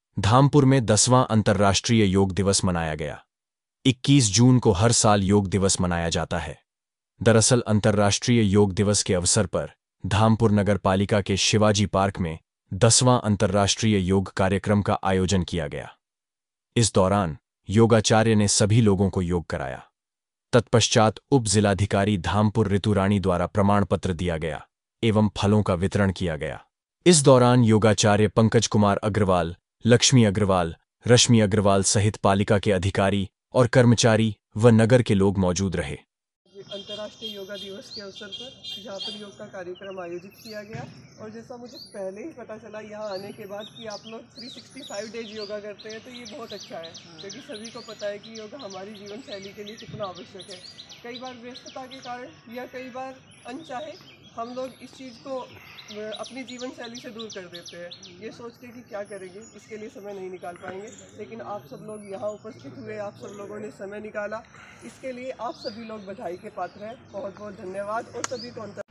धामपुर में 10वां अंतर्राष्ट्रीय योग दिवस मनाया गया। 21 जून को हर साल योग दिवस मनाया जाता है। दरअसल अंतर्राष्ट्रीय योग दिवस के अवसर पर धामपुर नगर पालिका के शिवाजी पार्क में 10वां अंतर्राष्ट्रीय योग कार्यक्रम का आयोजन किया गया। इस दौरान योगाचार्य ने सभी लोगों को योग कराया। तत्पश्चात उप जिलाधिकारी धामपुर ऋतुरानी द्वारा प्रमाण पत्र दिया गया एवं फलों का वितरण किया गया। इस दौरान योगाचार्य पंकज कुमार अग्रवाल, लक्ष्मी अग्रवाल, रश्मि अग्रवाल सहित पालिका के अधिकारी और कर्मचारी व नगर के लोग मौजूद रहे। अंतर्राष्ट्रीय योगा दिवस के अवसर पर जहाँ पर योग का कार्यक्रम आयोजित किया गया और जैसा मुझे पहले ही पता चला यहाँ आने के बाद कि आप लोग 365 डेज योगा करते हैं, तो ये बहुत अच्छा है, क्योंकि सभी को पता है कि योगा हमारी जीवन शैली के लिए कितना आवश्यक है। कई बार व्यस्तता के कारण या कई बार अनचाहे हम लोग इस चीज़ को अपनी जीवन शैली से दूर कर देते हैं, ये सोच के कि क्या करेंगे, इसके लिए समय नहीं निकाल पाएंगे। लेकिन आप सब लोग यहाँ उपस्थित हुए, आप सब लोगों ने समय निकाला, इसके लिए आप सभी लोग बधाई के पात्र हैं। बहुत बहुत धन्यवाद और सभी को